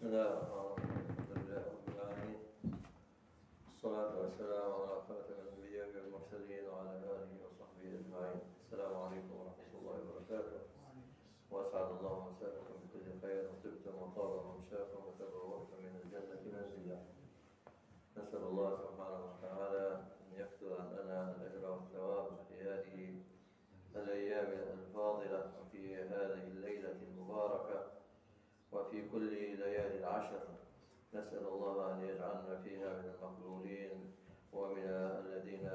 بسم الله الرحمن الرحيم. الحمد لله رب العالمين، والصلاة والسلام على خاتم الأنبياء والمرسلين وعلى آله وصحبه أجمعين. السلام عليكم ورحمة الله وبركاته، وأسعد الله مساءكم بكل خير، وطبتم وطاب ممشاكم وتبوأتم من الجنة منزلا. نسأل الله سبحانه وتعالى أن يكتب لنا الأجر والثواب في هذه الأيام الفاضلة وفي هذه الليلة المباركة وفي كل ليالي العشر. نسأل الله أن يجعلنا فيها من المقبولين ومن الذين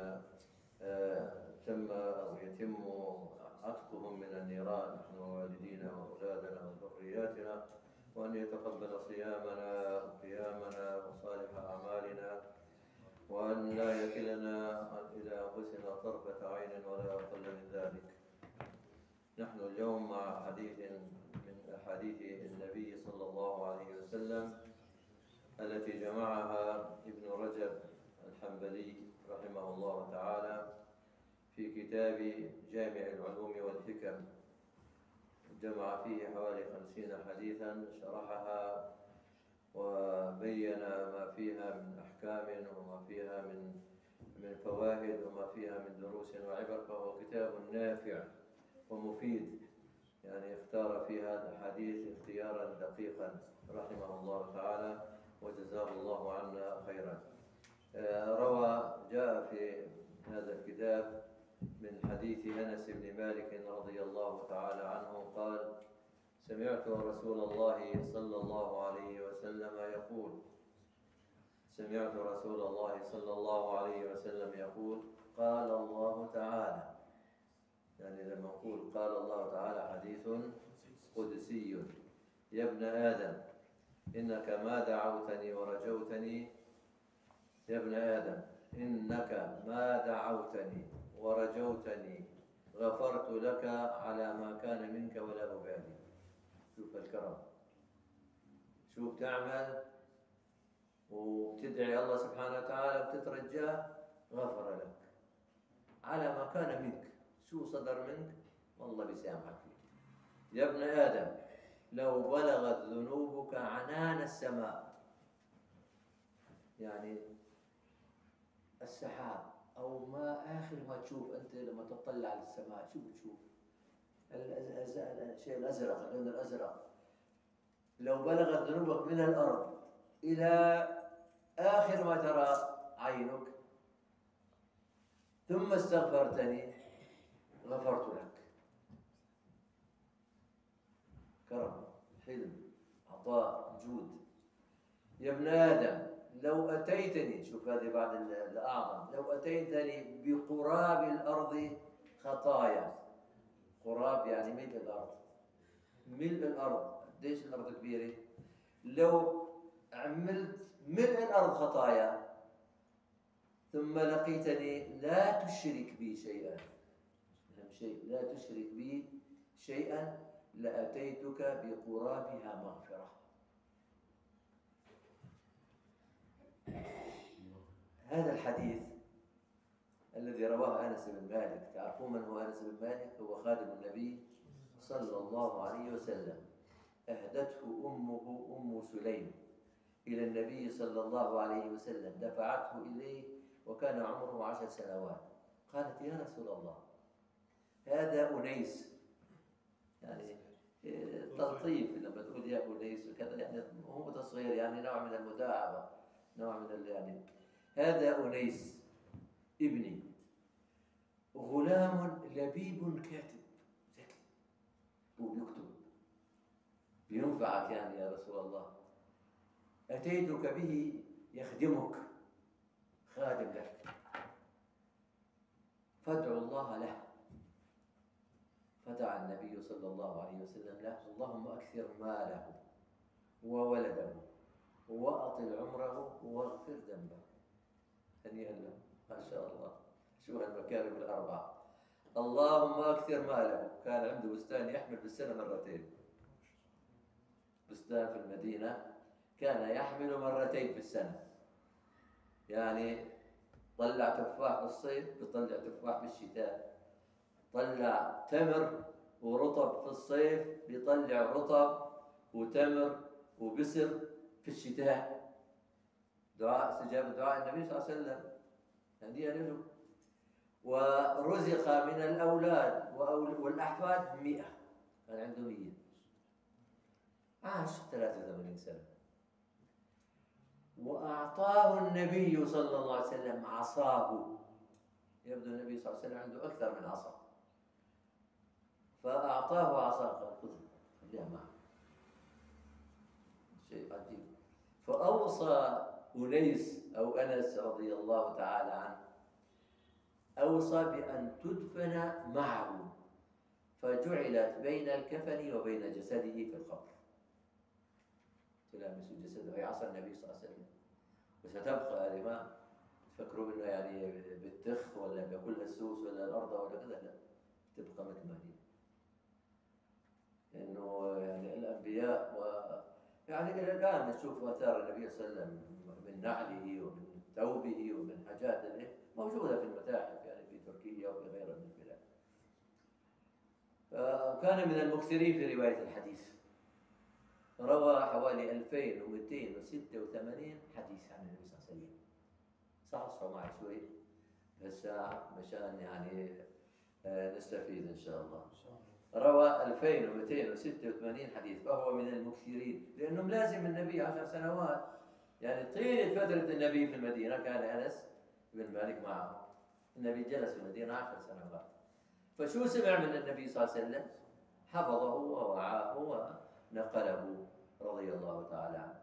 تم أو يتم عتقهم من النيران، نحن ووالدينا وأولادنا وذرياتنا، وأن يتقبل صيامنا وقيامنا وصالح أعمالنا، وأن لا يكلنا إلى أنفسنا طرفة عين ولا أقل من ذلك. نحن اليوم مع حديث من أحاديث النبي صلى الله عليه وسلم التي جمعها ابن رجب الحنبلي رحمه الله تعالى في كتاب جامع العلوم والحكم. جمع فيه حوالي 50 حديثا، شرحها وبين ما فيها من أحكام وما فيها من فوائد وما فيها من دروس وعبر، فهو كتاب نافع ومفيد، يعني اختار في هذا الحديث اختيارا دقيقا رحمه الله تعالى وجزاه الله عنا خيرا. جاء في هذا الكتاب من حديث أنس بن مالك رضي الله تعالى عنه قال: سمعت رسول الله صلى الله عليه وسلم يقول قال الله تعالى. يعني لما نقول قال الله تعالى حديث قدسي: يا ابن آدم إنك ما دعوتني ورجوتني، يا ابن آدم إنك ما دعوتني ورجوتني غفرت لك على ما كان منك ولا أبالي. شوف الكرم، شوف تعمل وبتدعي الله سبحانه وتعالى وبتترجاه، غفر لك على ما كان منك. شو صدر منك والله بيسامحك فيه. يا ابن آدم لو بلغت ذنوبك عنان السماء، يعني السحاب أو ما آخر ما تشوف أنت لما تطلع للسماء، شو بتشوف؟ الشيء الأزرق، اللون الأزرق. لو بلغت ذنوبك من الأرض إلى آخر ما ترى عينك ثم استغفرتني غفرت لك. كرم، حلم، عطاء، جود. يا ابن آدم لو أتيتني، شوف هذه بعد الأعظم، لو أتيتني بقراب الأرض خطايا. قراب يعني ملء الأرض، ملء الأرض. قديش الأرض كبيرة؟ لو عملت ملء الأرض خطايا ثم لقيتني لا تشرك بي شيئا، أهم شيء لا تشرك بي شيئا، لأتيتك بقرابها مغفرة. هذا الحديث الذي رواه أنس بن مالك، تعرفون من هو أنس بن مالك؟ هو خادم النبي صلى الله عليه وسلم. أهدته أمه أم سليم إلى النبي صلى الله عليه وسلم، دفعته إليه وكان عمره 10 سنوات. قالت: يا رسول الله هذا أنيس، يعني تلطيف لما تقول يا أنيس وكذا، يعني هو تصغير، يعني نوع من المداعبة، نوع من يعني هذا أنيس ابني غلام لبيب كاتب ذكي، هو بيكتب بينفعك يعني يا رسول الله، أتيتك به يخدمك، خادم لك، فادعو الله له. فدعا النبي صلى الله عليه وسلم له: اللهم أكثر ماله وولده وأطل عمره واغفر ذنبه. هنيئا له، ما شاء الله، شو هالمكارم الأربعة. اللهم أكثر ماله، كان عنده بستان يحمل بالسنة مرتين، بستان في المدينة كان يحمل مرتين في السنة، يعني طلع تفاح بالصيف بيطلع تفاح بالشتاء، طلع تمر ورطب في الصيف بيطلع رطب وتمر وبسر الشتاء، دعاء استجابة دعاء النبي صلى الله عليه وسلم هدية له. ورزق من الأولاد والأحفاد 100، كان عنده 100، عاش 83 سنة. وأعطاه النبي صلى الله عليه وسلم عصاه، يبدو النبي صلى الله عليه وسلم عنده أكثر من عصا، فأعطاه عصا، قال خذ خليها معك، شيء عجيب. فأوصى أنيس أو أنس رضي الله تعالى عنه، أوصى بأن تدفن معه، فجعلت بين الكفن وبين جسده في القبر، تلامس جسده، هي عصا النبي صلى الله عليه وسلم. وستبقى هذه، ما تفكروا انه يعني بالتخ ولا بكل السوس ولا الارض ولا كذا، لا، تبقى مثل ما هي. لانه يعني الانبياء يعني الى الان نشوف اثار النبي صلى الله عليه وسلم من نعله ومن ثوبه ومن حاجات موجوده في المتاحف، يعني في تركيا وفي غيرها من البلاد. كان من المكثرين في روايه الحديث، روى حوالي 2286 حديث عن النبي صلى الله عليه وسلم. صحصحوا معي شوي هالساعة مشان يعني نستفيد إن شاء الله. روى 2286 حديث، فهو من المكثرين، لأنهم لازم النبي 10 سنوات، يعني طيلة فترة النبي في المدينة كان أنس بن مالك معه. النبي جلس في المدينة 10 سنوات، فشو سمع من النبي صلى الله عليه وسلم؟ حفظه ووعاه ونقله رضي الله تعالى عنه.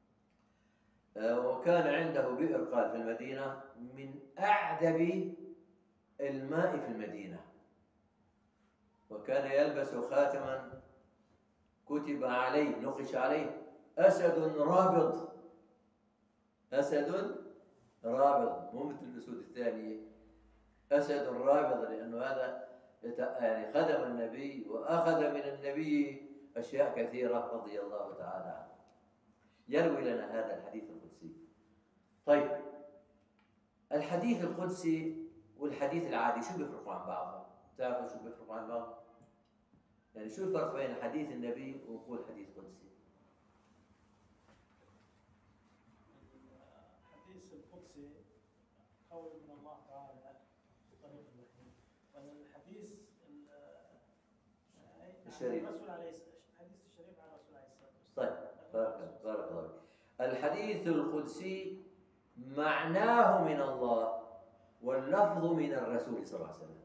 وكان عنده بئر، قال، في المدينة من أعذب الماء في المدينة، وكان يلبس خاتما كتب عليه، نقش عليه أسد رابض. أسد رابض، مو مثل الأسود الثانية، أسد رابض، لأنه هذا يعني خدم النبي وأخذ من النبي أشياء كثيرة رضي الله تعالى عنه. يروي لنا هذا الحديث القدسي. طيب، الحديث القدسي والحديث العادي شو بيفرقوا عن بعض؟ تعرفوا شو بيفرقوا عن بعض؟ يعني شو الفرق بين حديث النبي وقول حديث قدسي؟ الحديث القدسي قول من الله تعالى طريق الوحي، والحديث الشريف، الرسول عليه الحديث الشريف عن الرسول عليه الصلاه والسلام. طيب، بارك الله فيك. الحديث القدسي معناه من الله واللفظ من الرسول صلى الله عليه وسلم،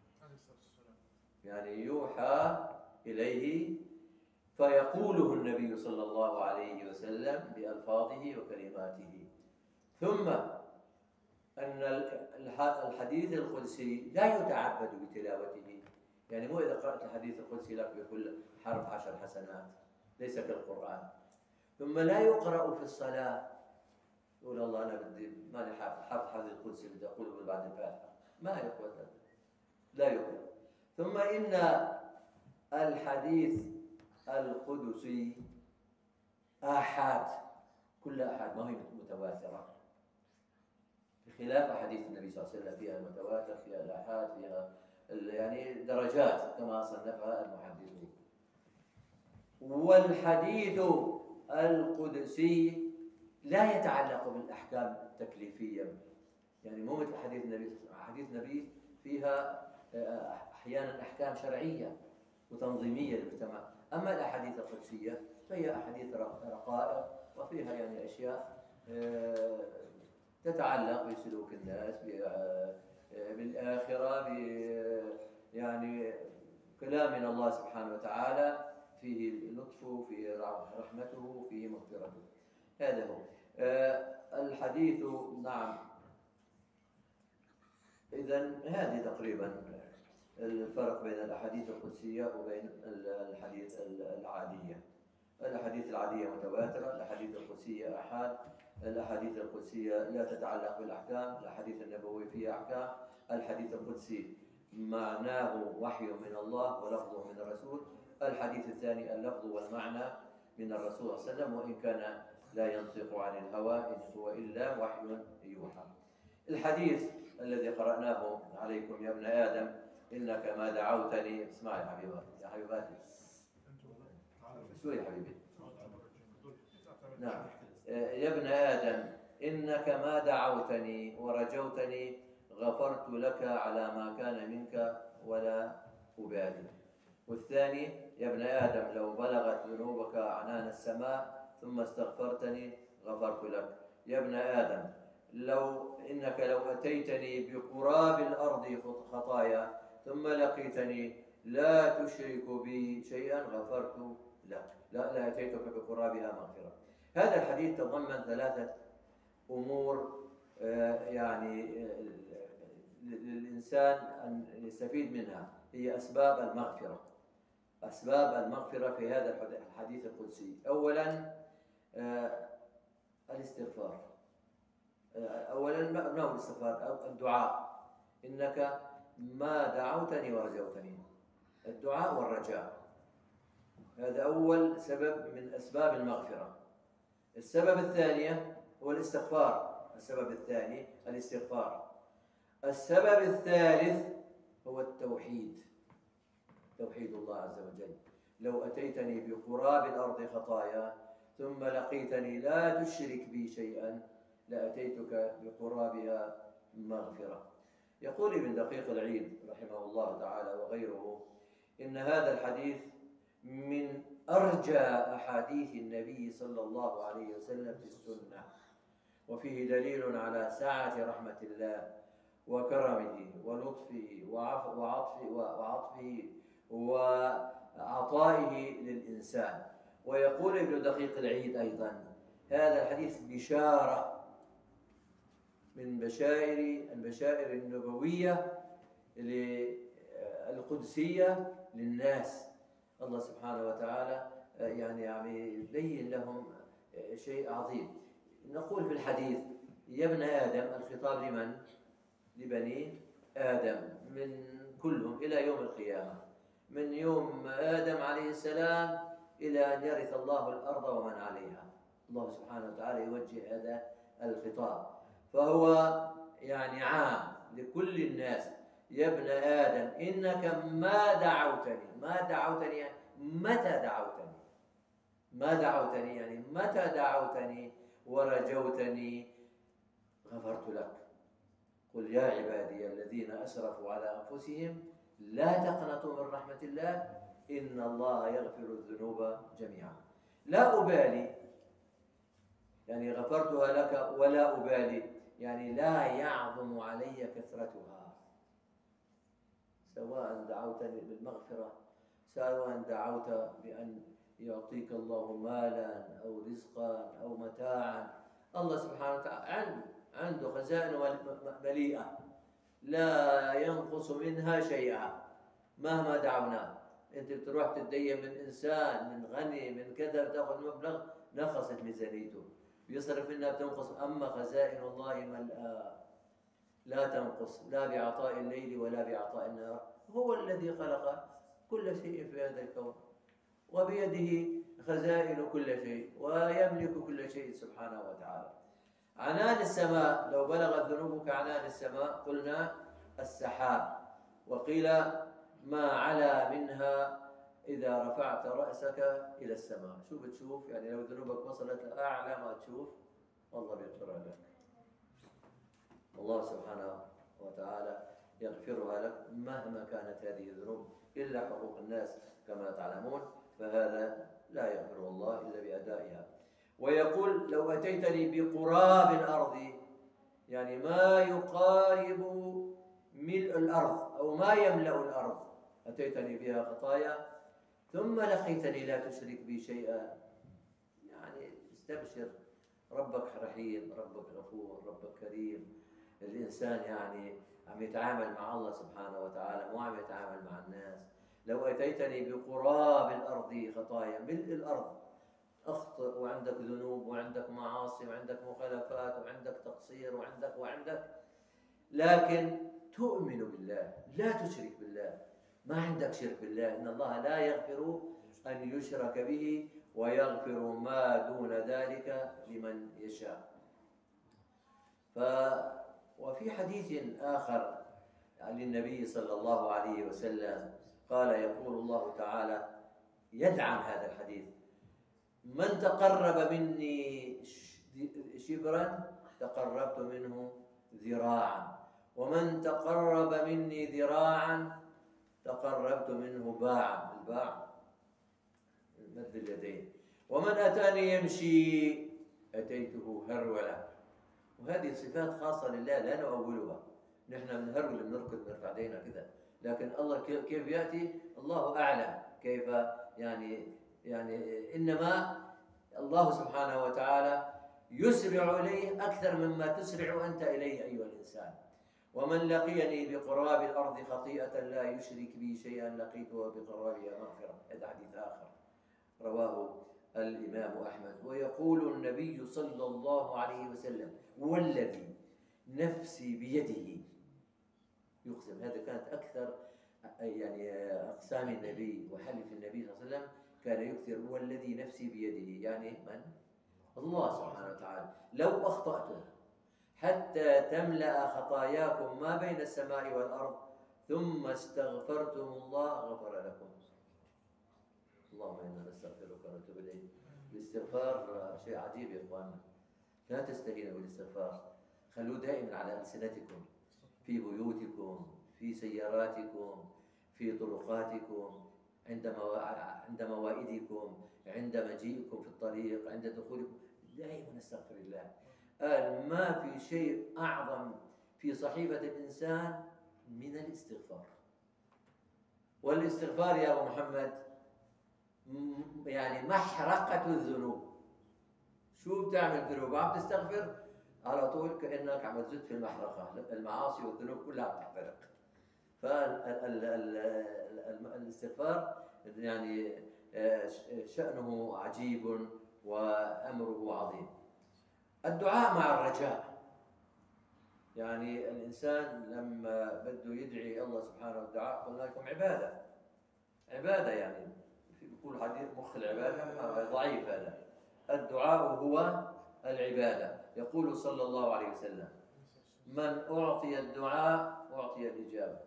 يعني يوحى إليه فيقوله النبي صلى الله عليه وسلم بألفاظه وكلماته. ثم أن الحديث القدسي لا يتعبد بتلاوته، يعني مو إذا قرأت الحديث القدسي لك بكل حرف 10 حسنات، ليس كالقرآن. ثم لا يقرأ في الصلاة، يقول الله أنا بدي ماني حافظ حديث القدسي بدي أقوله بعد الفاتحة، ما يقول هذا، لا يقرأ. ثم إن الحديث القدسي آحاد، كل آحاد، ما هي متواترة، بخلاف أحاديث النبي صلى الله عليه وسلم فيها المتواتر، فيها الآحاد، فيها يعني درجات كما صنفها المحدثون. والحديث القدسي لا يتعلق بالأحكام التكليفية، يعني مو مثل حديث النبي. حديث النبي فيها أحيانا أحكام شرعية وتنظيمية للمجتمع، أما الأحاديث القدسية فهي أحاديث رقائق، وفيها يعني أشياء تتعلق بسلوك الناس، بالآخرة، يعني كلام من الله سبحانه وتعالى، فيه لطفه، فيه رحمته، فيه مغفرته. هذا هو الحديث. نعم، إذن هذه تقريبا الفرق بين الأحاديث القدسية وبين الحديث العادية. الأحاديث العادية متواترة، الأحاديث القدسية آحاد. الأحاديث القدسية لا تتعلق بالأحكام، الأحاديث النبوية فيها أحكام. الحديث القدسي معناه وحي من الله ولفظه من الرسول. الحديث الثاني اللفظ والمعنى من الرسول صلى الله عليه وسلم، وإن كان لا ينطق عن الهوى إن هو إلا وحي يوحى. الحديث الذي قرأناه عليكم يا ابن آدم إنك ما دعوتني، اسمع يا حبيباتي، يا حبيباتي، شو يا حبيبي؟ نعم. يا ابن آدم إنك ما دعوتني ورجوتني غفرت لك على ما كان منك ولا أبالي. والثاني يا ابن آدم لو بلغت ذنوبك عنان السماء ثم استغفرتني غفرت لك. يا ابن آدم إنك لو أتيتني بقراب الأرض خطايا ثم لقيتني لا تشرك بي شيئا غفرت لك. لا أتيتك بقرابها مغفرة. هذا الحديث تضمن ثلاثة أمور يعني للإنسان أن يستفيد منها، هي أسباب المغفرة. أسباب المغفرة في هذا الحديث القدسي. أولا الاستغفار. أولا ما هو الاستغفار؟ الدعاء. إنك ما دعوتني ورجوتني، الدعاء والرجاء، هذا أول سبب من أسباب المغفرة. السبب الثاني هو الاستغفار. السبب الثاني الاستغفار. السبب الثالث هو التوحيد، توحيد الله عز وجل. لو أتيتني بقراب الأرض خطايا ثم لقيتني لا تشرك بي شيئا لأتيتك بقرابها مغفرة. يقول ابن دقيق العيد رحمه الله تعالى وغيره إن هذا الحديث من أرجى أحاديث النبي صلى الله عليه وسلم في السنة، وفيه دليل على سعة رحمة الله وكرمه ولطفه وعطفه وعطائه للإنسان. ويقول ابن دقيق العيد أيضا هذا الحديث بشارة من البشائر النبوية القدسية للناس. الله سبحانه وتعالى يعني يبين لهم شيء عظيم. نقول في الحديث يا ابن آدم، الخطاب لمن؟ لبني آدم من كلهم إلى يوم القيامة، من يوم آدم عليه السلام إلى أن يرث الله الأرض ومن عليها. الله سبحانه وتعالى يوجه هذا الخطاب، فهو يعني عام لكل الناس. يا ابن آدم إنك ما دعوتني. ما دعوتني يعني متى دعوتني؟ ما دعوتني يعني متى دعوتني ورجوتني غفرت لك. قل يا عبادي الذين أسرفوا على أنفسهم لا تقنطوا من رحمة الله إن الله يغفر الذنوب جميعا. لا أبالي يعني غفرتها لك ولا أبالي يعني لا يعظم علي كثرتها، سواء دعوتني بالمغفرة، سواء دعوت بأن يعطيك الله مالا أو رزقا أو متاعا. الله سبحانه وتعالى عنده خزائن مليئة لا ينقص منها شيئا مهما دعوناه. أنت بتروح تتدين من إنسان من غني من كذا بتاخذ مبلغ نقصت ميزانيته بيصرف منها بتنقص، أما خزائن الله ملأى لا تنقص لا بعطاء الليل ولا بعطاء النهار. هو الذي خلق كل شيء في هذا الكون وبيده خزائن كل شيء ويملك كل شيء سبحانه وتعالى. عنان السماء لو بلغت ذنوبك عنان السماء قلنا السحاب، وقيل ما علا منها إذا رفعت رأسك إلى السماء. شو بتشوف؟ يعني لو ذنوبك وصلت لأعلى ما تشوف الله بيغفرها لك. الله سبحانه وتعالى يغفرها لك مهما كانت هذه الذنوب إلا حقوق الناس كما تعلمون، فهذا لا يغفر الله إلا بأدائها. ويقول لو أتيتني بقراب الأرض يعني ما يقارب ملء الأرض أو ما يملأ الأرض، أتيتني بها خطايا ثم لقيتني لا تشرك بي شيئا، يعني استبشر، ربك رحيم، ربك غفور، ربك كريم. الإنسان يعني عم يتعامل مع الله سبحانه وتعالى مو عم يتعامل مع الناس. لو أتيتني بقراب الأرض خطايا، ملء الأرض، أخطئ وعندك ذنوب وعندك معاصي وعندك مخالفات وعندك تقصير وعندك لكن تؤمن بالله لا تشرك بالله، ما عندك شرك بالله. إن الله لا يغفر أن يشرك به ويغفر ما دون ذلك لمن يشاء. وفي حديث آخر للنبي صلى الله عليه وسلم قال يقول الله تعالى يدعم هذا الحديث: من تقرب مني شبرا تقربت منه ذراعا، ومن تقرب مني ذراعا تقربت منه باعا. الباع مد اليدين. ومن أتاني يمشي أتيته هرولة. وهذه صفات خاصة لله لا نؤولها. نحن بنهرول بنركض نرفع ايدينا كذا، لكن الله كيف يأتي الله أعلم كيف يعني إنما الله سبحانه وتعالى يسرع إليه أكثر مما تسرع أنت إليه أيها الإنسان. ومن لقيني بقراب الأرض خطيئة لا يشرك بي شيئا لقيته بقرابها مغفرة. هذا حديث آخر رواه الإمام أحمد. ويقول النبي صلى الله عليه وسلم: والذي نفسي بيده، يقسم. هذا كانت أكثر يعني أقسام النبي وحلف النبي صلى الله عليه وسلم، كان يكثر والذي نفسي بيده، يعني من؟ الله سبحانه وتعالى. لو أخطأتم حتى تملأ خطاياكم ما بين السماء والأرض ثم استغفرتم الله غفر لكم. اللهم إنا نستغفرك ونتوب إليك. الاستغفار شيء عجيب يا إخواننا، لا تستهينوا بالاستغفار، خلوه دائما على ألسنتكم، في بيوتكم، في سياراتكم، في طرقاتكم، عند موائدكم، عند مجيئكم في الطريق، عند دخولكم، دائما نستغفر الله. قال ما في شيء أعظم في صحيفة الإنسان من الاستغفار. والاستغفار يا أبو محمد يعني محرقة الذنوب. شو بتعمل ذنوب؟ عم تستغفر على طول كأنك عم تزد في المحرقة، المعاصي والذنوب كلها عم تحترق. فالاستغفار يعني شأنه عجيب وأمره عظيم. الدعاء مع الرجاء، يعني الإنسان لما بده يدعي الله سبحانه وتعالى، قلنا لكم عبادة يعني يقول حديث مخ العبادة ضعيف. هذا الدعاء هو العبادة. يقول صلى الله عليه وسلم: من أعطي الدعاء أعطي الإجابة.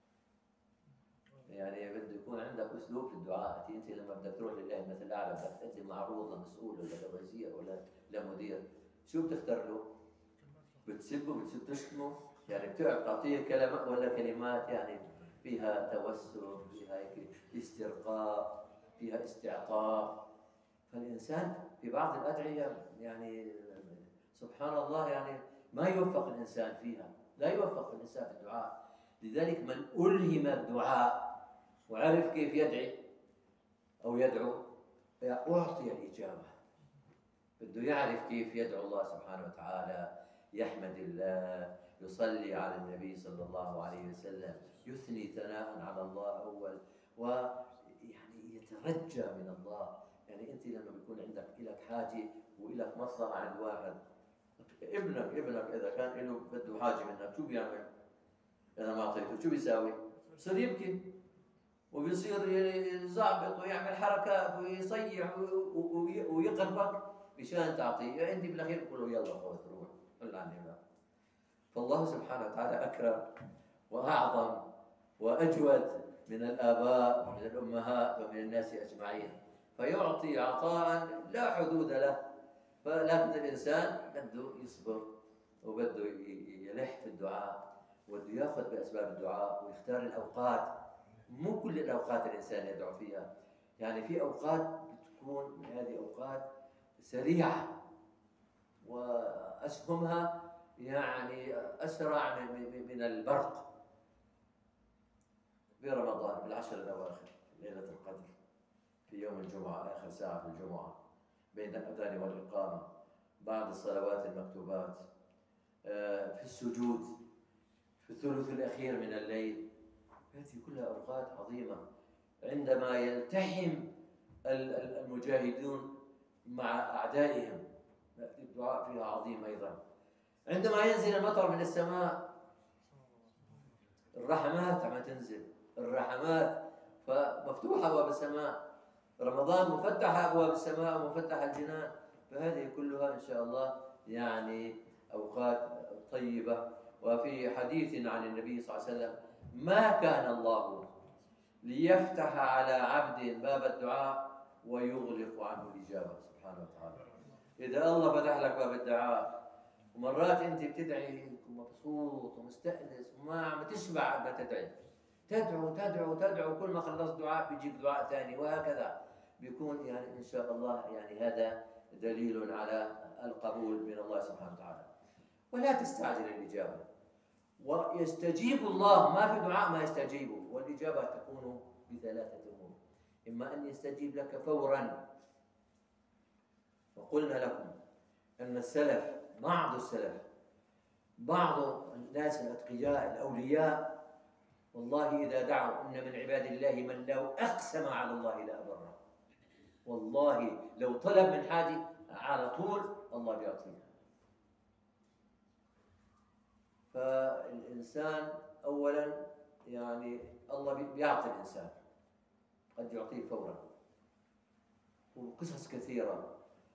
يعني بده يكون عندك أسلوب في الدعاء. أنت لما بدك تروح لله المثل الأعلى، بدك تقدم معروض لمسؤول ولا لوزير ولا لمدير، شو بتختار له؟ بتسبه، تشتمه، يعني بتعطيه كلمات ولا كلمات يعني فيها توسل، فيها هيك استرقاء، فيها استعطاف. فالإنسان في بعض الأدعية يعني سبحان الله يعني ما يوفق الإنسان فيها، لا يوفق الإنسان في الدعاء. لذلك من ألهم الدعاء وعرف كيف يدعي أو يدعو أعطي الإجابة. بده يعرف كيف يدعو الله سبحانه وتعالى، يحمد الله، يصلي على النبي صلى الله عليه وسلم، يثني ثناء على الله أول، ويعني يترجى من الله. يعني أنت لما بيكون عندك إلك حاجة وإلك مصلحة عند واحد، ابنك إذا كان له بده حاجة منك شو بيعمل؟ إذا ما أعطيته شو بيساوي؟ بصير يبكي وبيصير يزعبط ويعمل حركات ويصيح ويقربك مشان تعطيه. أنت بالأخير بتقول له يلا خذ روح قل عني بقى. فالله سبحانه وتعالى أكرم وأعظم وأجود من الآباء ومن الأمهات ومن الناس أجمعين، فيعطي عطاء لا حدود له. فلكن الإنسان بده يصبر وبده يلح في الدعاء، وبده ياخذ بأسباب الدعاء ويختار الأوقات. مو كل الأوقات الإنسان يدعو فيها، يعني في أوقات بتكون هذه أوقات سريعة وأسهمها يعني أسرع من البرق. في رمضان بالعشر الأواخر، ليلة القدر، في يوم الجمعة، آخر ساعة في الجمعة، بين الأذان والإقامة، بعد الصلوات المكتوبات، في السجود، في الثلث الأخير من الليل. هذه كلها أوقات عظيمة عندما يلتحم المجاهدون مع أعدائهم. الدعاء فيها عظيم أيضا. عندما ينزل المطر من السماء، الرحمات عم تنزل، الرحمات، فمفتوحة أبواب السماء. رمضان مفتحة أبواب السماء ومفتحة الجنان. فهذه كلها إن شاء الله يعني أوقات طيبة. وفي حديث عن النبي صلى الله عليه وسلم: ما كان الله ليفتح على عبد باب الدعاء ويغلق عنه الإجابة سبحانه وتعالى. إذا الله فتح لك باب الدعاء، ومرات أنت بتدعي ومبسوط ومستأنس وما عم تشبع قبل تدعي، تدعو تدعو تدعو، كل ما خلصت دعاء بيجيك دعاء ثاني، وهكذا بيكون يعني إن شاء الله. يعني هذا دليل على القبول من الله سبحانه وتعالى. ولا تستعجل الإجابة، ويستجيب الله، ما في دعاء ما يستجيبه، والإجابة تكون بثلاثة أمور: إما أن يستجيب لك فورا، وقلنا لكم أن السلف، بعض السلف، بعض الناس الأتقياء الأولياء، والله إذا دعوا إن من عباد الله من لو أقسم على الله لأبره، والله لو طلب من حاجة على طول الله بيعطيه. فالإنسان أولا يعني الله بيعطي الإنسان، قد يعطيه فورا. وقصص كثيرة،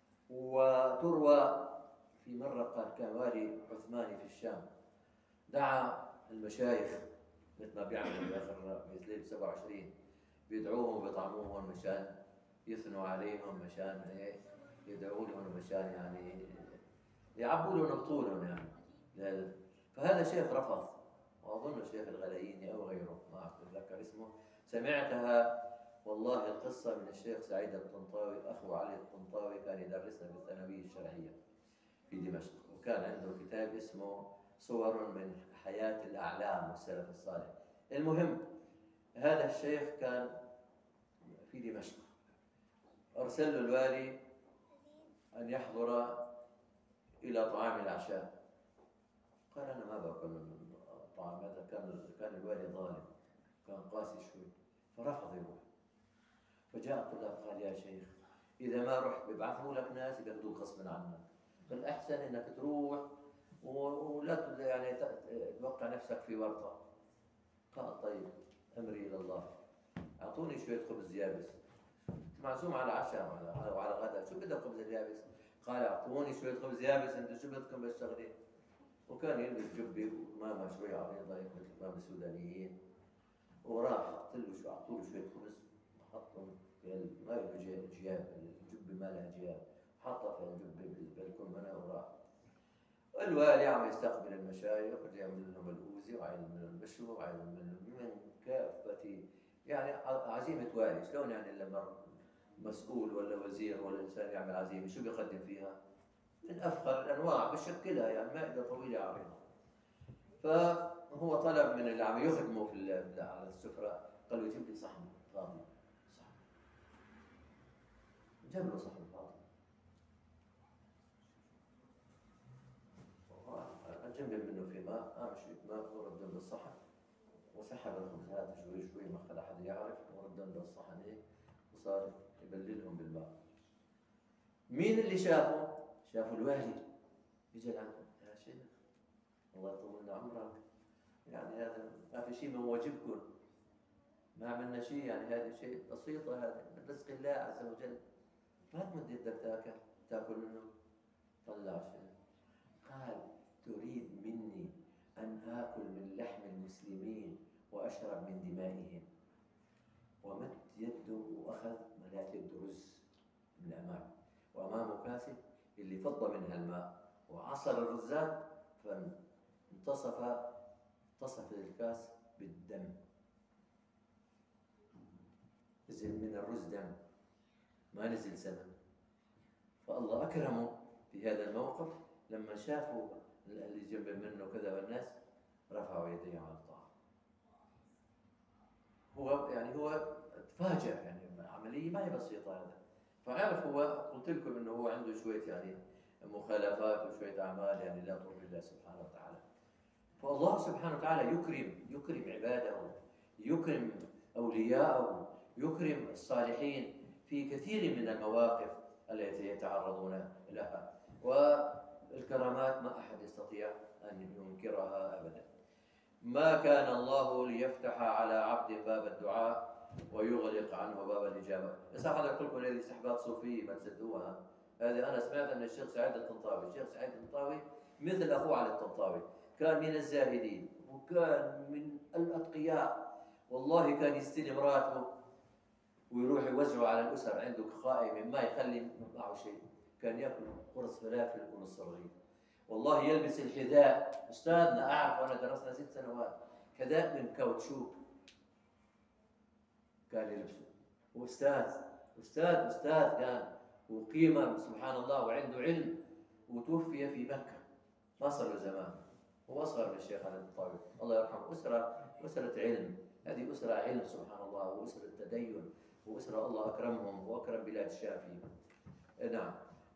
وتروى في مرة قال كان والي عثماني في الشام دعا المشايخ مثل ما بيعملوا بآخر ليلة 27، بيدعوهم وبيطعموهم مشان يثنوا عليهم، مشان يدعوا لهم، مشان يعني يعبوا لهم بطولهم يعني. فهذا شيخ رفض، وأظن الشيخ الغلاييني أو غيره ما أتذكر اسمه. سمعتها والله القصة من الشيخ سعيد الطنطاوي، أخو علي الطنطاوي، كان يدرسنا بالثانوية الشرعية في دمشق، وكان عنده كتاب اسمه صور من حياة الأعلام والسلف الصالح. المهم هذا الشيخ كان في دمشق، أرسل له الوالي أن يحضر إلى طعام العشاء. قال أنا ما باكل الطعام هذا، كان الوالي ظالم، كان قاسي شوي، فرفض يروح. فجاء الطلاب قال يا شيخ إذا ما رحت بيبعثوا لك ناس ياخذوك غصبا عنك، فالأحسن إنك تروح ولا يعني توقع نفسك في ورطة. قال طيب أمري إلى الله، أعطوني شوية خبز يابس، معزوم على عشاء وعلى غداء، شو بدك خبز يابس؟ قال أعطوني شوية خبز يابس، أنتم شو بدكم بالشغلة؟ وكان يلبس جبة ومامة شوي عريضة مثل الإمام السودانيين، وراح حط له شو، أعطوا له شوية خبز، حطهم في ما له جياب، الجبة ما لها جياب، حطها في الجبة بالكمنة وراح. والوالي عم يستقبل المشايخ ويعمل لهم الأوزي وعيل من المشروع وعيل من كافة يعني عزيمة والي. شلون يعني لما مسؤول ولا وزير ولا إنسان يعمل عزيمة شو بيقدم فيها؟ من أفخر الأنواع بشكلها، يعني مائدة طويلة عريضة. فهو طلب من اللي عم يخدمه على السفرة، قال له جيب لي صحن فاضي، صحن. جاب له صحن فاضي، جنب منه في ماء، قام شرب ماء ورد له الصحن، وسحب الخبزات شوي شوي ما خلى حد يعرف، ورد له الصحن هيك، وصار يبللهم بالماء. مين اللي شافه؟ شافوا الوالي، اجى لعنده يا شيخ الله يطول لنا عمرك، يعني هذا ما في شيء من واجبكم، ما عملنا شيء، يعني هذا شيء بسيطة، هذا من رزق الله عز وجل، ما تمد يدك تاكل منه. طلع شيء قال تريد مني أن آكل من لحم المسلمين وأشرب من دمائهم؟ ومد يده وأخذ ملات يده رز من الأمام، وأمامه كاسة اللي فض منها الماء، وعصر الرزات فانتصف الكاس بالدم، نزل من الرز دم ما نزل سمن. فالله أكرمه في هذا الموقف لما شافوا اللي جنب منه كذا والناس رفعوا يديهم على الطعام. هو تفاجأ، يعني عملية ما هي بسيطة هذا. فعرف، هو قلت لكم انه هو عنده شوية يعني مخالفات وشوية أعمال يعني لا ترضي الله سبحانه وتعالى. فالله سبحانه وتعالى يكرم عباده، يكرم أولياءه، يكرم الصالحين في كثير من المواقف التي يتعرضون لها، والكرامات ما أحد يستطيع أن ينكرها أبدا. ما كان الله ليفتح على عبد باب الدعاء ويغلق عنه باب الإجابة. بس أحد يقول لكم هذه استحباب صوفية ما تصدقوها. هذه أنا سمعت أن الشيخ سعيد الطنطاوي، الشيخ سعيد الطنطاوي مثل أخوه علي الطنطاوي، كان من الزاهدين وكان من الأتقياء، والله كان يستلم راتبه ويروح يوزعه على الأسر، عنده قائمة ما يخلي معه شيء، كان ياكل قرص فلافل ونص رغيف. والله يلبس الحذاء، استاذنا اعرف وانا درسنا 6 سنوات، حذاء من كاوتشوك كان يلبسه، استاذ كان، وقيمه سبحان الله، وعنده علم، وتوفي في مكه، ما صار له زمان، هو اصغر من الشيخ خالد الطاوي الله يرحمه. اسره علم، هذه اسره علم سبحان الله، واسره تدين، واسره الله اكرمهم واكرم بلاد الشام فيه. نعم.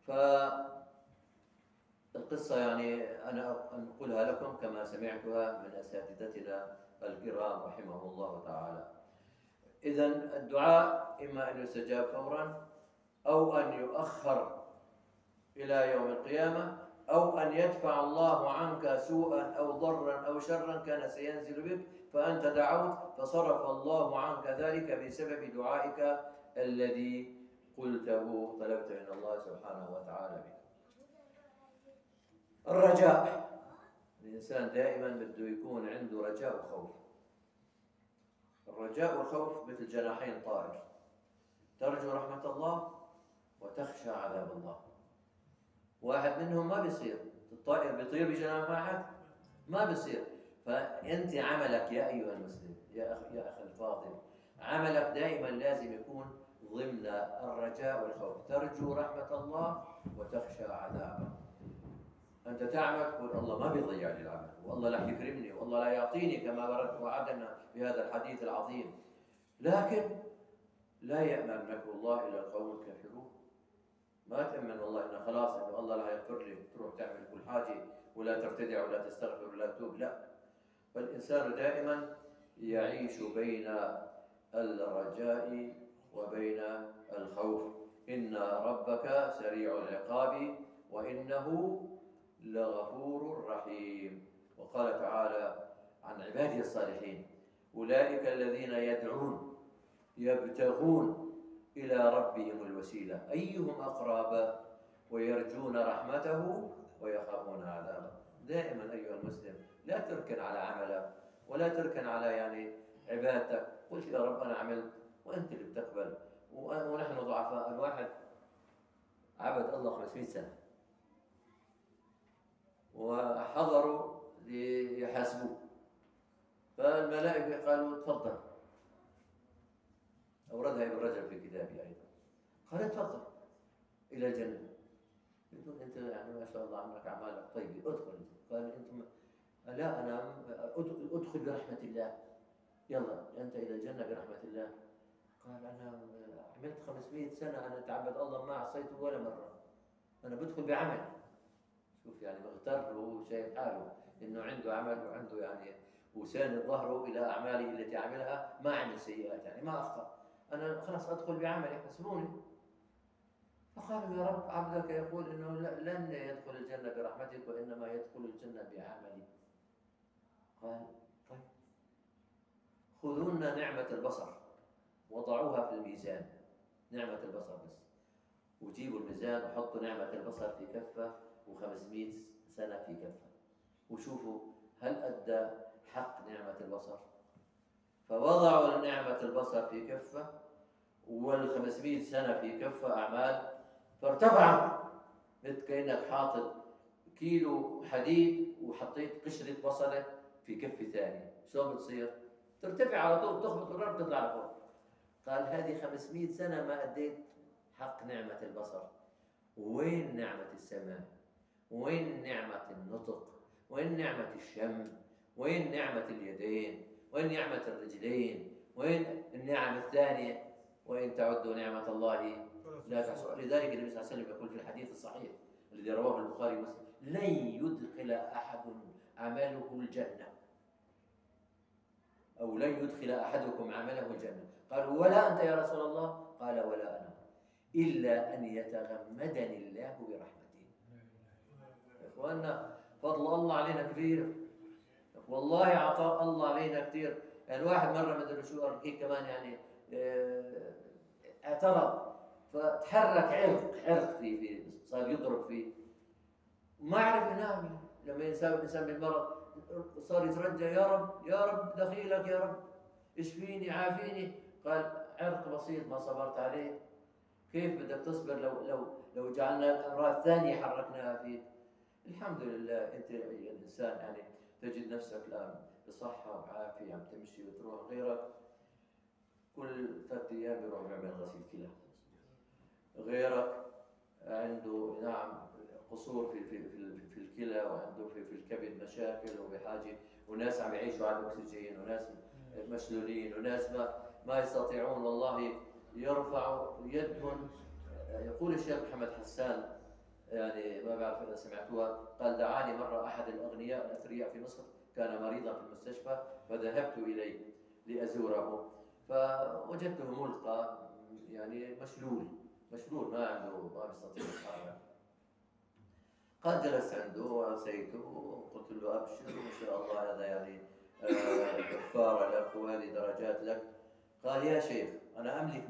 فالقصه يعني انا انقلها لكم كما سمعتها من اساتذتنا الكرام رحمهم الله تعالى. اذا الدعاء اما ان يستجاب فورا، او ان يؤخر الى يوم القيامه، أو أن يدفع الله عنك سوءا أو ضرا أو شرا كان سينزل بك فأنت دعوت فصرف الله عنك ذلك بسبب دعائك الذي قلته، طلبت من الله سبحانه وتعالى به. الرجاء، الإنسان دائما بده يكون عنده رجاء وخوف. الرجاء والخوف مثل جناحين طائر، ترجو رحمة الله وتخشى عذاب الله. واحد منهم ما بيصير، الطائر بيطير بجناح واحد ما بيصير. فأنت عملك يا أيها المسلم، يا أخي الفاضل، عملك دائما لازم يكون ضمن الرجاء والخوف، ترجو رحمة الله وتخشى عذابه. أنت تعمل تقول الله ما بيضيع لي العمل، والله لا يكرمني، والله لا يعطيني كما وعدنا في هذا الحديث العظيم، لكن لا يأمن مكر الله إلا القوم الكافرون. ما تأمن والله إنه خلاص إنه الله لا يغفر لي، تروح تعمل كل حاجة ولا ترتدع ولا تستغفر ولا تتوب، لا. فالإنسان دائما يعيش بين الرجاء وبين الخوف. إن ربك سريع العقاب وإنه لغفور رحيم. وقال تعالى عن عباده الصالحين: أولئك الذين يدعون يبتغون إلى ربهم الوسيلة أيهم أقرب ويرجون رحمته ويخافون عذابه. دائما أيها المسلم لا تركن على عملك ولا تركن على عبادتك، قلت يا رب أنا عملت وأنت اللي بتقبل، ونحن ضعفاء. الواحد عبد الله 500 سنة وحضروا ليحاسبوه، فالملائكة قالوا تفضل، أوردها ابن رجب في كتابه أيضا، قال تفضل إلى الجنة. يقول أنت ما شاء الله عندك أعمالك طيبة، ادخل. قال أنت لا، أنا أدخل برحمة الله، يلا أنت إلى الجنة برحمة الله. قال أنا عملت 500 سنة أنا أتعبد الله ما عصيته ولا مرة، أنا بدخل بعمل. شوف مغتر وهو شايف حاله إنه عنده عمل وعنده وساند ظهره إلى أعماله التي عملها، ما عمل سيئات ما أخطأ، أنا خلاص أدخل بعملي حسبوني. فقالوا يا رب عبدك يقول إنه لن يدخل الجنة برحمتك وإنما يدخل الجنة بعملي. قال طيب خذوا لنا نعمة البصر وضعوها في الميزان، نعمة البصر بس، وجيبوا الميزان وحطوا نعمة البصر في كفة و500 سنة في كفة، وشوفوا هل أدى حق نعمة البصر. فوضعوا نعمة البصر في كفة وال500 سنة في كفة أعمال، فارتفعت مثل كأنك حاطط كيلو حديد وحطيت قشرة بصلة في كفة ثانية، شلون بتصير؟ ترتفع على طول، تخبط الأرض تطلع لفوق. قال هذه 500 سنة ما أديت حق نعمة البصر. وين نعمة السمع؟ وين نعمة النطق؟ وين نعمة الشم؟ وين نعمة اليدين؟ وين نعمة الرجلين؟ وين النعم الثانية؟ وإن تعدوا نعمة الله لا تحصوها. لذلك النبي صلى الله عليه وسلم يقول في الحديث الصحيح الذي رواه البخاري ومسلم: لن يدخل أحد عمله الجنة، أو لن يدخل أحدكم عمله الجنة. قالوا ولا أنت يا رسول الله؟ قال ولا أنا، إلا أن يتغمدني الله برحمته. يا إخواننا فضل الله علينا كبير، والله عطاء الله علينا كثير. الواحد مرة مدري شو هيك كمان اعترض، فتحرك عرق فيه صار يضرب فيه، ما عرف ينام. لما الإنسان بالمرض صار يترجى يا رب دخيلك يا رب اشفيني عافيني. قال عرق بسيط ما صبرت عليه، كيف بدك تصبر لو جعلنا الأمراض الثانية حركناها فيك. الحمد لله أنت الإنسان يعني تجد نفسك الآن بصحة وعافية عم تمشي وتروح. غيرك كل 3 أيام بيروح بيعمل غسيل كلى. غيرك عنده نعم قصور في الكلى، وعنده في الكبد مشاكل وبحاجة، وناس عم يعيشوا على الأكسجين، وناس مشلولين، وناس ما يستطيعون والله يرفعوا يدهم. يقول الشيخ محمد حسان، يعني ما بعرف إذا سمعتوها، قال دعاني مرة أحد الأغنياء الأثرياء في مصر، كان مريضا في المستشفى فذهبت إليه لأزوره، فوجدته ملقى يعني مشلول ما عنده، ما بيستطيع يتحرك. قال جلست عنده وأسيته وقلت له أبشر إن شاء الله هذا يعني كفارة لك وهذه درجات لك. قال يا شيخ أنا أملك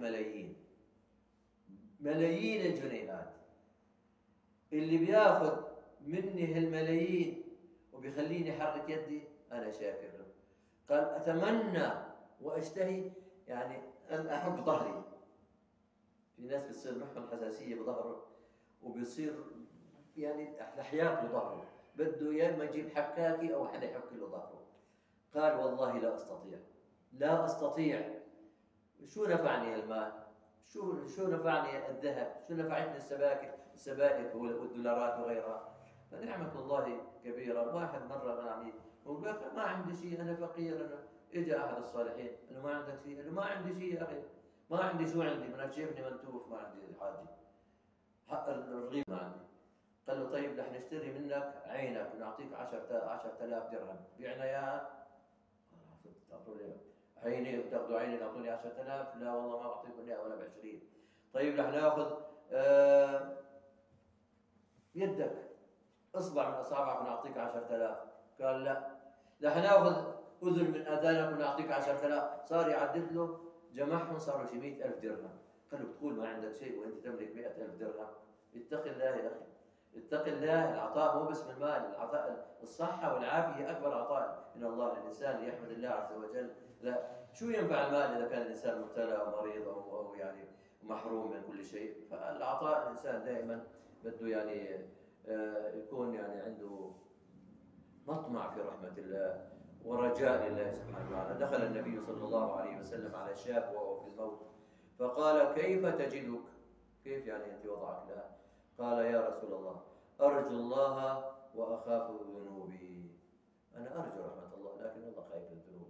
ملايين الجنيهات، اللي بياخذ مني هالملايين وبيخليني أحرك يدي أنا شاكر له. قال أتمنى وأشتهي يعني أن أحك ظهري. في ناس بتصير معهم حساسية بظهره وبيصير يعني الحياة بظهره، بده يا اما يجيب حكاكي او حدا يحك له ظهره. قال والله لا استطيع. شو نفعني المال؟ شو نفعني الذهب؟ شو نفعتني السبائك والدولارات وغيرها؟ فنعمة الله كبيرة. واحد مرة ما عم يقول ما عندي شيء، انا فقير. انا اجى احد الصالحين قال له ما عندك شيء؟ قال له ما عندي شيء يا اخي. ما عندي. شو عندي؟ بدك شايفني منتوف، ما عندي حاجة، حق الرغيف ما عندي. قال له طيب رح نشتري منك عينك ونعطيك 10,000 درهم، بيعنا اياها؟ تعطوني عيني، تاخذوا عيني تعطوني 10,000؟ لا والله ما بعطيكم اياها ولا ب20. طيب رح ناخذ يدك، اصبع من اصابعك ونعطيك 10,000. قال لا. رح ناخذ اذن من اذانك ونعطيك 10,000. صار يعدد له، جمعهم صاروا شي 100,000 درهم. قال له بتقول ما عندك شيء وانت تملك 100,000 درهم؟ اتق الله يا اخي، اتق الله. العطاء مو بس من المال، العطاء الصحة والعافية أكبر عطاء من الله للإنسان، يحمد الله عز وجل. لا، شو ينفع المال إذا كان الإنسان مبتلى أو مريض أو يعني محروم من كل شيء؟ فالعطاء الإنسان دائما بده يعني يكون يعني عنده مطمع في رحمة الله ورجاء لله سبحانه وتعالى. دخل النبي صلى الله عليه وسلم على شاب وهو في الموت، فقال كيف تجدك؟ كيف يعني أنت وضعك؟ لا. قال يا رسول الله أرجو الله وأخاف ذنوبي. أنا أرجو رحمة الله لكن والله خايف من ذنوبي.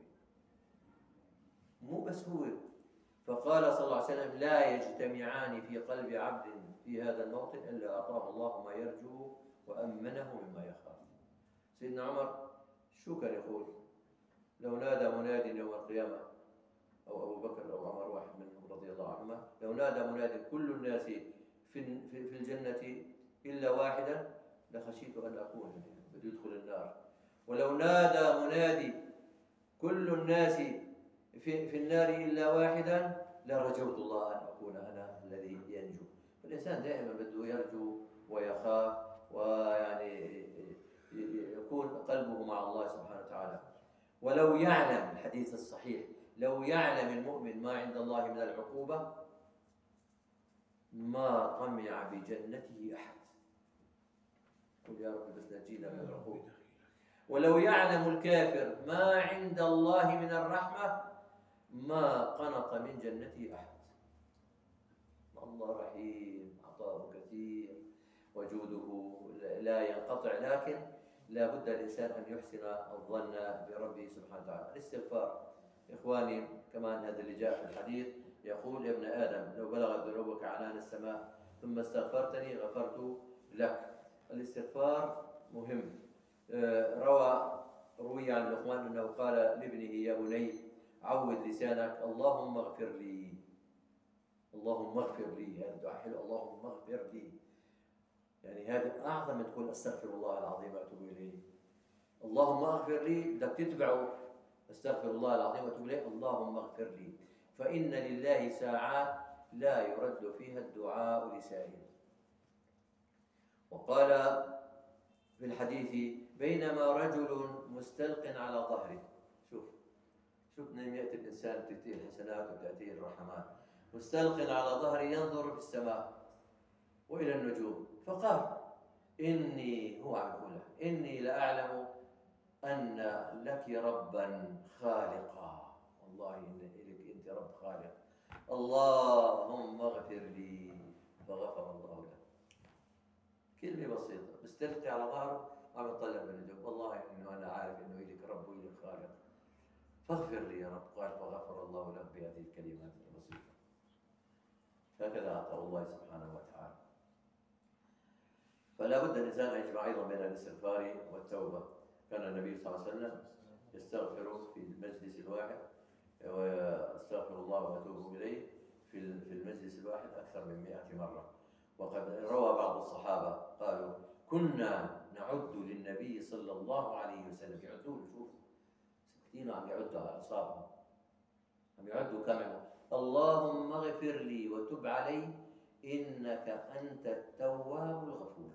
مو بس هو. فقال صلى الله عليه وسلم لا يجتمعان في قلب عبد في هذا الموطن إلا أعطاه الله ما يرجو وأمنه مما يخاف. سيدنا عمر شو كان يقول؟ لو نادى مناد يوم القيامة، أو أبو بكر أو عمر واحد منهم رضي الله عنهما، لو نادى مناد كل الناس في الجنة إلا واحدا لخشيت أن أكون بده يدخل النار. ولو نادى منادي كل الناس في النار إلا واحدا لرجوت الله أن أكون أنا الذي ينجو. فالإنسان دائما بده يرجو ويخاف، ويعني يكون قلبه مع الله سبحانه وتعالى. ولو يعلم، الحديث الصحيح، لو يعلم المؤمن ما عند الله من العقوبة ما طمع بجنته أحد. قل يا رب بس نجينا من العقوبة. ولو يعلم الكافر ما عند الله من الرحمة ما قنط من جنته أحد. الله رحيم، عطاؤه كثير وجوده لا ينقطع، لكن لا بد الإنسان أن يحسن الظن بربه سبحانه وتعالى. الاستغفار إخواني كمان هذا اللي جاء في الحديث، يقول يا ابن آدم لو بلغت ذنوبك عنان السماء ثم استغفرتني غفرت لك. الاستغفار مهم. روي عن لقمان أنه قال لابنه يا بني عود لسانك اللهم اغفر لي. اللهم اغفر لي، هذا دعاء حلو، اللهم اغفر لي. يعني هذا أعظم من تقول أستغفر الله العظيم وأتوب إليه. اللهم اغفر لي بدك تتبعه أستغفر الله العظيم وأتوب إليه، اللهم اغفر لي، فإن لله ساعات لا يرد فيها الدعاء لسائل. وقال في الحديث بينما رجل مستلق على ظهره، شوف يأتي الإنسان تأتيه الحسنات وتأتيه الرحمات، مستلق على ظهره ينظر في السماء، وإلى النجوم، فقال إني، هو عم يقولها، إني لأعلم أن لك ربا خالقا، والله إن لك أنت رب خالق، اللهم اغفر لي، فغفر الله له. كلمة بسيطة، بستلقي على ظهره وعم يطلع من النجوم، والله إنه أنا عارف إنه إلك رب وإلك خالق، فاغفر لي يا رب. قال فغفر الله له بهذه الكلمات البسيطة. هكذا عطاء الله سبحانه وتعالى. فلا بد الإنسان أن يجمع أيضا بين الاستغفار والتوبة. كان النبي صلى الله عليه وسلم يستغفر في المجلس الواحد، واستغفر الله واتوب اليه في المجلس الواحد اكثر من 100 مره. وقد روى بعض الصحابه قالوا كنا نعد للنبي صلى الله عليه وسلم، يعدوا له، شوف سكتين عم يعدوا على اصابعهم، عم يعدوا كم، اللهم اغفر لي وتب علي انك انت التواب الغفور.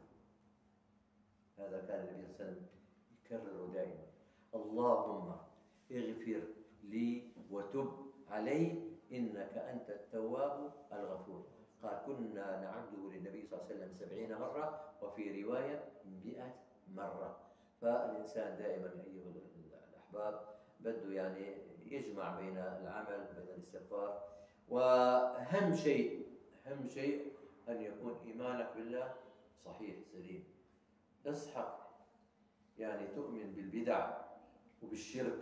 هذا كان النبي صلى الله عليه وسلم يكرره دائما، اللهم اغفر لي وتب علي إنك أنت التواب الغفور. قال كنا نعده للنبي صلى الله عليه وسلم 70 مرة، وفي رواية 100 مرة. فالإنسان دائما أيها الأحباب بده يعني يجمع بين العمل بين الاستغفار، وأهم شيء أهم شيء أن يكون إيمانك بالله صحيح سليم. اصحك يعني تؤمن بالبدع وبالشرك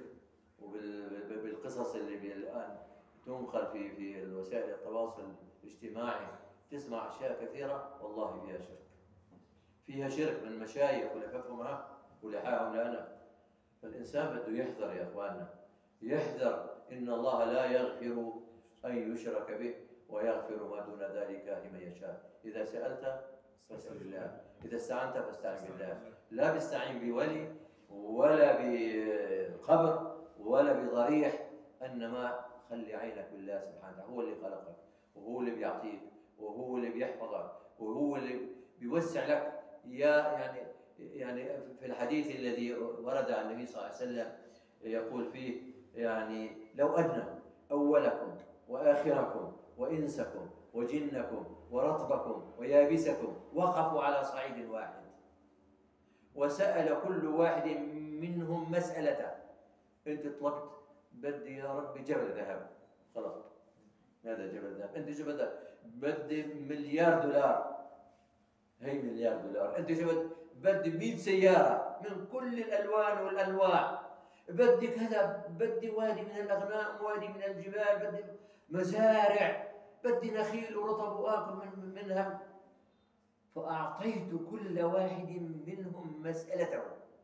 وبالقصص اللي الآن تنقل في وسائل التواصل الاجتماعي، تسمع أشياء كثيرة والله فيها شرك، فيها شرك من مشايخ ولفقهم ولحاهم لنا. فالإنسان بده يحذر يا أخواننا، يحذر، إن الله لا يغفر أن يشرك به ويغفر ما دون ذلك لمن يشاء. إذا سألت فاسأل الله، إذا استعنت فاستعن بالله، لا بيستعين بولي ولا بقبر ولا بضريح، إنما خلي عينك بالله سبحانه وتعالى، هو اللي خلقك وهو اللي بيعطيك وهو اللي بيحفظك وهو اللي بيوسع لك. يعني في الحديث الذي ورد عن النبي صلى الله عليه وسلم يقول فيه يعني لو أن أولكم وآخركم وإنسكم وجنكم ورطبكم ويابسكم وقفوا على صعيد واحد وسأل كل واحد منهم مسألة، أنت طلبت بدي يا رب جبل ذهب، خلاص هذا جبل ذهب، أنت جبل ذهب، بدي مليار دولار، هي مليار دولار، أنت جبل بدي 100 سيارة من كل الألوان والأنواع، بدي كذا، بدي وادي من الأغنام، وادي من الجبال، بدي مزارع، بدي نخيل ورطب وآكل منها. فأعطيت كل واحد منهم مسألته،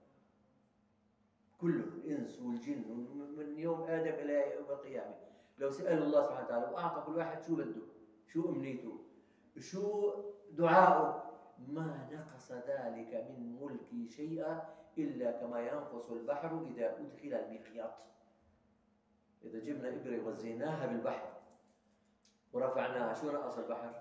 كل الإنس والجن من يوم آدم إلى يوم القيامة لو سألوا الله سبحانه وتعالى وأعطى كل واحد شو بده، شو أمنيته، شو دعاؤه، ما نقص ذلك من ملكي شيئا إلا كما ينقص البحر إذا أدخل المخيط. إذا جبنا إبرة وزيناها بالبحر ورفعناها، شو نقص البحر؟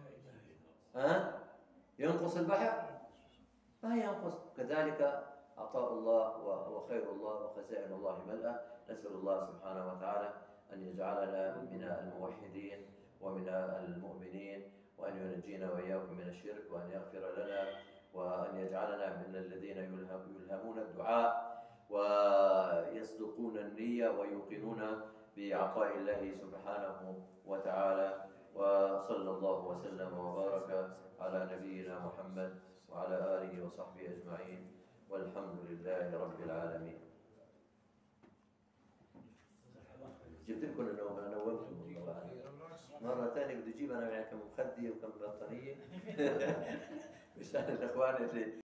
ينقص البحر؟ ما ينقص. كذلك عطاء الله وخير الله وخزائن الله ملأى. نسأل الله سبحانه وتعالى أن يجعلنا من الموحدين ومن المؤمنين، وأن ينجينا وإياكم من الشرك، وأن يغفر لنا، وأن يجعلنا من الذين يلهمون الدعاء ويصدقون النية ويوقنون بعطاء الله سبحانه وتعالى. وصلى الله وسلم وبارك على نبينا محمد وعلى آله وصحبه أجمعين، والحمد لله رب العالمين. جبت لكم النوم، أنا نومتكم مرة ثانية، بدي أجيب أنا معي كم مخدة وكم بطانية مشان الإخوان اللي